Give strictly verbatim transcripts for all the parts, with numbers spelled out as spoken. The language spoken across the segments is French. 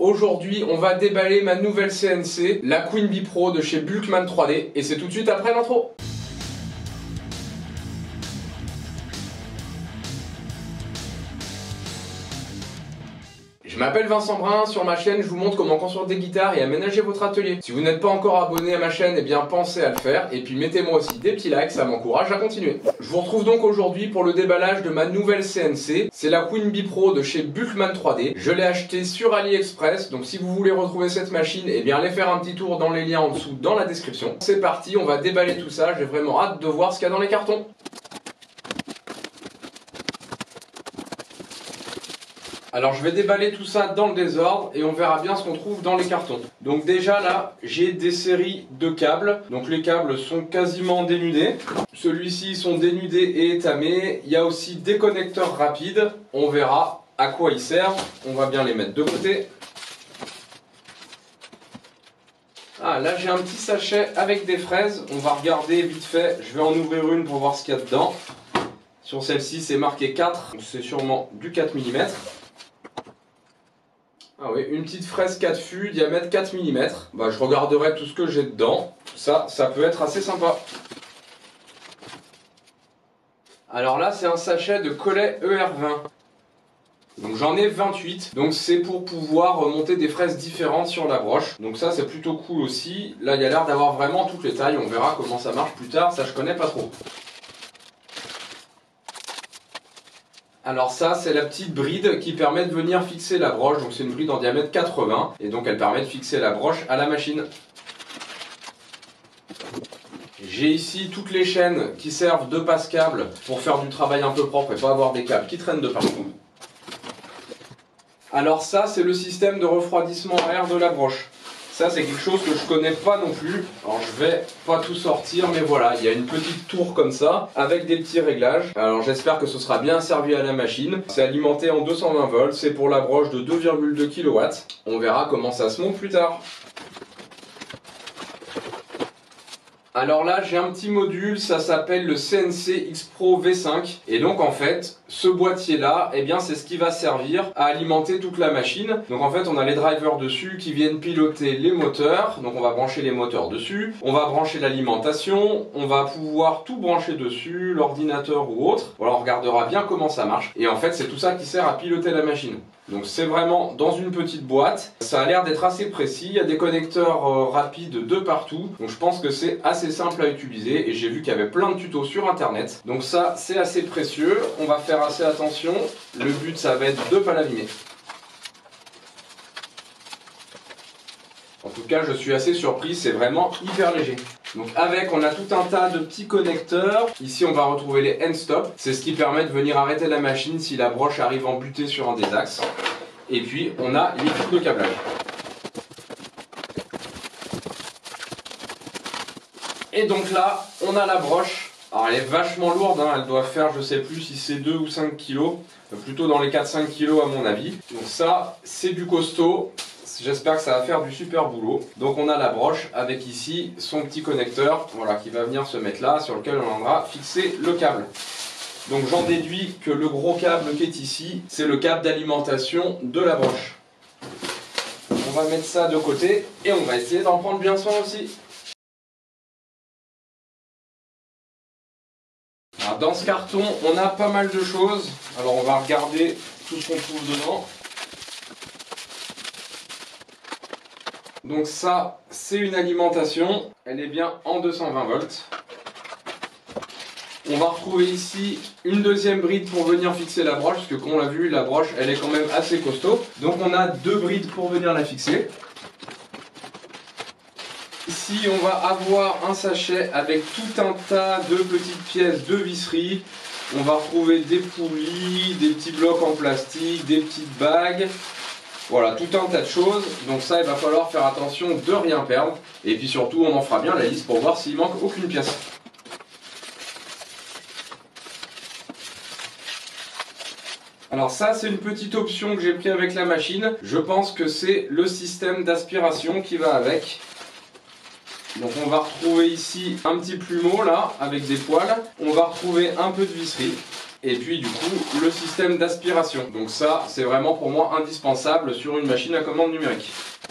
Aujourd'hui, on va déballer ma nouvelle C N C, la Queen Bee Pro de chez Bulkman trois D, et c'est tout de suite après l'intro. Je m'appelle Vincent Brun, sur ma chaîne je vous montre comment construire des guitares et aménager votre atelier. Si vous n'êtes pas encore abonné à ma chaîne, eh bien pensez à le faire et puis mettez-moi aussi des petits likes, ça m'encourage à continuer. Je vous retrouve donc aujourd'hui pour le déballage de ma nouvelle C N C, c'est la Queen Bee Pro de chez Bulkman trois D. Je l'ai achetée sur AliExpress, donc si vous voulez retrouver cette machine, eh bien allez faire un petit tour dans les liens en dessous dans la description. C'est parti, on va déballer tout ça, j'ai vraiment hâte de voir ce qu'il y a dans les cartons. Alors je vais déballer tout ça dans le désordre et on verra bien ce qu'on trouve dans les cartons. Donc déjà là, j'ai des séries de câbles. Donc les câbles sont quasiment dénudés. Celui-ci sont dénudés et étamés. Il y a aussi des connecteurs rapides. On verra à quoi ils servent. On va bien les mettre de côté. Ah là j'ai un petit sachet avec des fraises. On va regarder vite fait. Je vais en ouvrir une pour voir ce qu'il y a dedans. Sur celle-ci c'est marqué quatre. C'est sûrement du quatre millimètres. Ah oui, une petite fraise quatre fûts, diamètre quatre millimètres. Bah, je regarderai tout ce que j'ai dedans. Ça, ça peut être assez sympa. Alors là, c'est un sachet de collet E R vingt. Donc j'en ai vingt-huit. Donc c'est pour pouvoir monter des fraises différentes sur la broche. Donc ça, c'est plutôt cool aussi. Là, il y a l'air d'avoir vraiment toutes les tailles. On verra comment ça marche plus tard. Ça, je connais pas trop. Alors ça, c'est la petite bride qui permet de venir fixer la broche. Donc c'est une bride en diamètre quatre-vingts et donc elle permet de fixer la broche à la machine. J'ai ici toutes les chaînes qui servent de passe-câble pour faire du travail un peu propre et pas avoir des câbles qui traînent de partout. Alors ça, c'est le système de refroidissement à air de la broche. Ça, c'est quelque chose que je connais pas non plus. Alors, je vais pas tout sortir, mais voilà, il y a une petite tour comme ça, avec des petits réglages. Alors, j'espère que ce sera bien servi à la machine. C'est alimenté en deux cent vingt volts, c'est pour la broche de deux virgule deux kilowatts. On verra comment ça se monte plus tard. Alors là, j'ai un petit module, ça s'appelle le C N C X Pro V cinq. Et donc en fait, ce boîtier-là, eh bien c'est ce qui va servir à alimenter toute la machine. Donc en fait, on a les drivers dessus qui viennent piloter les moteurs. Donc on va brancher les moteurs dessus. On va brancher l'alimentation. On va pouvoir tout brancher dessus, l'ordinateur ou autre. Voilà, on regardera bien comment ça marche. Et en fait, c'est tout ça qui sert à piloter la machine. Donc c'est vraiment dans une petite boîte, ça a l'air d'être assez précis, il y a des connecteurs euh, rapides de partout, donc je pense que c'est assez simple à utiliser et j'ai vu qu'il y avait plein de tutos sur internet, donc ça c'est assez précieux, on va faire assez attention, le but ça va être de ne pas l'abîmer. En tout cas je suis assez surpris, c'est vraiment hyper léger. Donc avec, on a tout un tas de petits connecteurs. Ici, on va retrouver les end stop. C'est ce qui permet de venir arrêter la machine si la broche arrive embutée sur un des axes. Et puis, on a les fils de câblage. Et donc là, on a la broche. Alors, elle est vachement lourde, hein. Elle doit faire, je sais plus si c'est deux ou cinq kilos. Plutôt dans les quatre cinq kilos à mon avis. Donc ça, c'est du costaud. J'espère que ça va faire du super boulot. Donc on a la broche avec ici son petit connecteur, voilà, qui va venir se mettre là, sur lequel on viendra fixer le câble. Donc j'en déduis que le gros câble qui est ici, c'est le câble d'alimentation de la broche. On va mettre ça de côté et on va essayer d'en prendre bien soin aussi. Alors dans ce carton, on a pas mal de choses. Alors on va regarder tout ce qu'on trouve dedans. Donc ça, c'est une alimentation, elle est bien en deux cent vingt volts. On va retrouver ici une deuxième bride pour venir fixer la broche, parce que comme on l'a vu, la broche, elle est quand même assez costaud. Donc on a deux brides pour venir la fixer. Ici, on va avoir un sachet avec tout un tas de petites pièces de visserie. On va retrouver des poulies, des petits blocs en plastique, des petites bagues. Voilà, tout un tas de choses, donc ça il va falloir faire attention de rien perdre. Et puis surtout on en fera bien la liste pour voir s'il manque aucune pièce. Alors ça c'est une petite option que j'ai pris avec la machine. Je pense que c'est le système d'aspiration qui va avec. Donc on va retrouver ici un petit plumeau là avec des poils. On va retrouver un peu de visserie. Et puis du coup le système d'aspiration. Donc ça c'est vraiment pour moi indispensable sur une machine à commande numérique.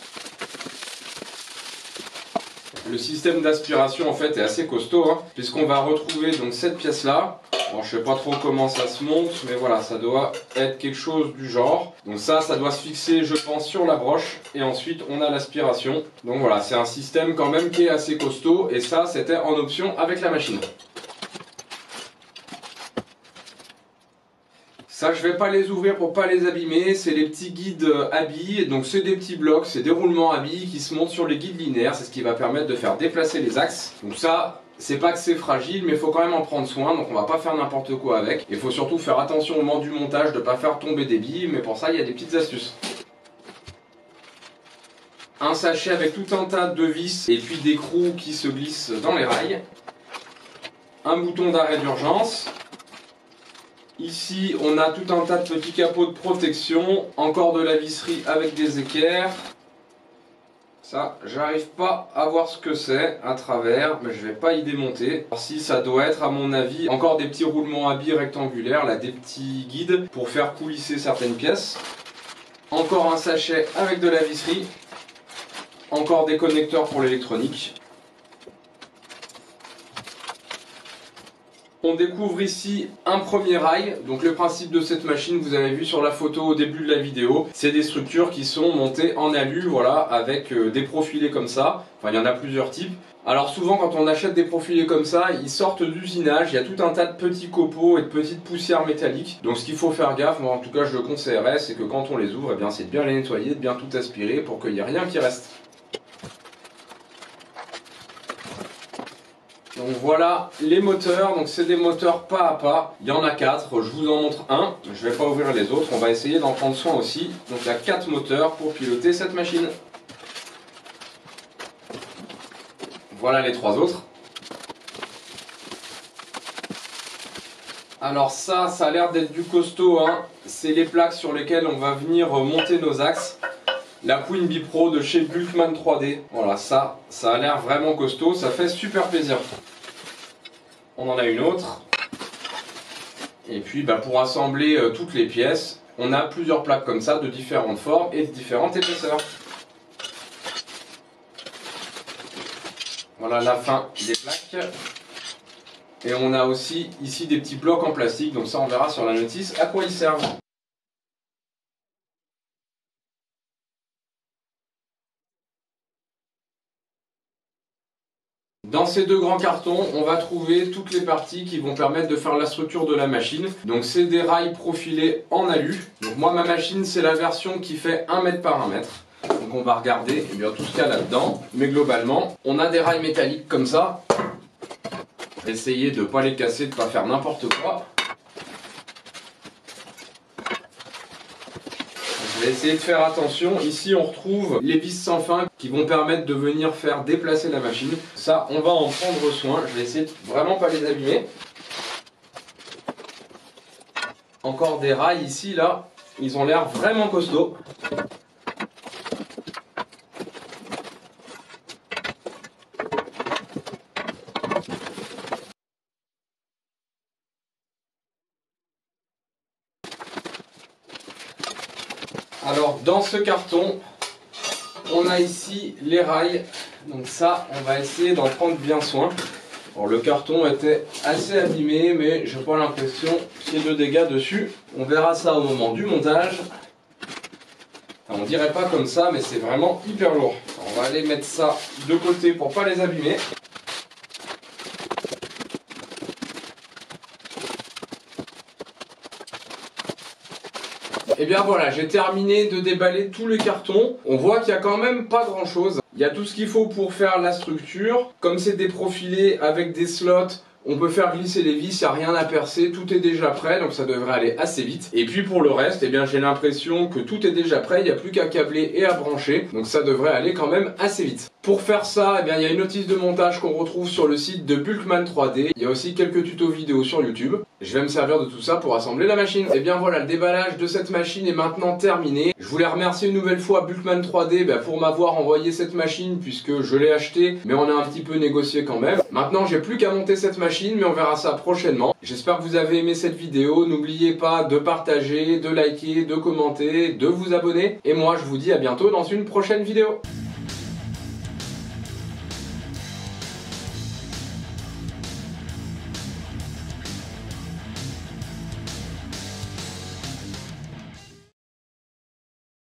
Le système d'aspiration en fait est assez costaud hein, puisqu'on va retrouver donc cette pièce là. Bon, je sais pas trop comment ça se monte, mais voilà, ça doit être quelque chose du genre. Donc ça, ça doit se fixer, je pense, sur la broche. Et ensuite, on a l'aspiration. Donc voilà, c'est un système quand même qui est assez costaud. Et ça, c'était en option avec la machine. Ça, je vais pas les ouvrir pour pas les abîmer. C'est les petits guides à billes. Donc c'est des petits blocs, c'est des roulements à billes qui se montent sur les guides linéaires. C'est ce qui va permettre de faire déplacer les axes. Donc ça... c'est pas que c'est fragile, mais il faut quand même en prendre soin, donc on va pas faire n'importe quoi avec. Il faut surtout faire attention au moment du montage, de pas faire tomber des billes, mais pour ça il y a des petites astuces. Un sachet avec tout un tas de vis et puis d'écrous qui se glissent dans les rails. Un bouton d'arrêt d'urgence. Ici on a tout un tas de petits capots de protection, encore de la visserie avec des équerres. Ça, j'arrive pas à voir ce que c'est à travers, mais je vais pas y démonter. Alors, si ça doit être, à mon avis, encore des petits roulements à billes rectangulaires, là, des petits guides pour faire coulisser certaines pièces. Encore un sachet avec de la visserie. Encore des connecteurs pour l'électronique. On découvre ici un premier rail. Donc le principe de cette machine, vous avez vu sur la photo au début de la vidéo, c'est des structures qui sont montées en alu, voilà, avec des profilés comme ça. Enfin, il y en a plusieurs types. Alors souvent quand on achète des profilés comme ça, ils sortent d'usinage, il y a tout un tas de petits copeaux et de petites poussières métalliques. Donc ce qu'il faut faire gaffe, moi en tout cas je le conseillerais, c'est que quand on les ouvre, eh bien c'est de bien les nettoyer, de bien tout aspirer pour qu'il n'y ait rien qui reste. Donc voilà les moteurs, donc c'est des moteurs pas à pas, il y en a quatre, je vous en montre un, je vais pas ouvrir les autres, on va essayer d'en prendre soin aussi. Donc il y a quatre moteurs pour piloter cette machine. Voilà les trois autres. Alors ça, ça a l'air d'être du costaud, hein. C'est les plaques sur lesquelles on va venir monter nos axes. La Queen Bee Pro de chez Bulkman trois D. Voilà, ça, ça a l'air vraiment costaud, ça fait super plaisir. On en a une autre. Et puis bah, pour assembler euh, toutes les pièces, on a plusieurs plaques comme ça, de différentes formes et de différentes épaisseurs. Voilà la fin des plaques. Et on a aussi ici des petits blocs en plastique, donc ça on verra sur la notice à quoi ils servent. Dans ces deux grands cartons, on va trouver toutes les parties qui vont permettre de faire la structure de la machine. Donc c'est des rails profilés en alu. Donc moi ma machine c'est la version qui fait un mètre par un mètre. Donc on va regarder eh bien, tout ce qu'il y a là-dedans. Mais globalement, on a des rails métalliques comme ça. Essayez de ne pas les casser, de ne pas faire n'importe quoi. Je vais essayer de faire attention. Ici on retrouve les vis sans fin qui vont permettre de venir faire déplacer la machine. Ça on va en prendre soin. Je vais essayer de vraiment pas les abîmer. Encore des rails ici là. Ils ont l'air vraiment costauds. Alors dans ce carton, on a ici les rails, donc ça on va essayer d'en prendre bien soin. Alors, le carton était assez abîmé mais j'ai pas l'impression qu'il y ait de dégâts dessus. On verra ça au moment du montage. Enfin, on dirait pas comme ça mais c'est vraiment hyper lourd. On va aller mettre ça de côté pour pas les abîmer. Et bien voilà, j'ai terminé de déballer tous les cartons. On voit qu'il n'y a quand même pas grand chose. Il y a tout ce qu'il faut pour faire la structure. Comme c'est des profilés avec des slots, on peut faire glisser les vis, il n'y a rien à percer, tout est déjà prêt, donc ça devrait aller assez vite. Et puis pour le reste, eh bien j'ai l'impression que tout est déjà prêt, il n'y a plus qu'à câbler et à brancher, donc ça devrait aller quand même assez vite. Pour faire ça, eh bien, il y a une notice de montage qu'on retrouve sur le site de Bulkman trois D. Il y a aussi quelques tutos vidéo sur YouTube. Je vais me servir de tout ça pour assembler la machine. Et bien voilà, le déballage de cette machine est maintenant terminé. Je voulais remercier une nouvelle fois Bulkman trois D bah, pour m'avoir envoyé cette machine puisque je l'ai achetée, mais on a un petit peu négocié quand même. Maintenant, j'ai plus qu'à monter cette machine, mais on verra ça prochainement. J'espère que vous avez aimé cette vidéo. N'oubliez pas de partager, de liker, de commenter, de vous abonner. Et moi, je vous dis à bientôt dans une prochaine vidéo.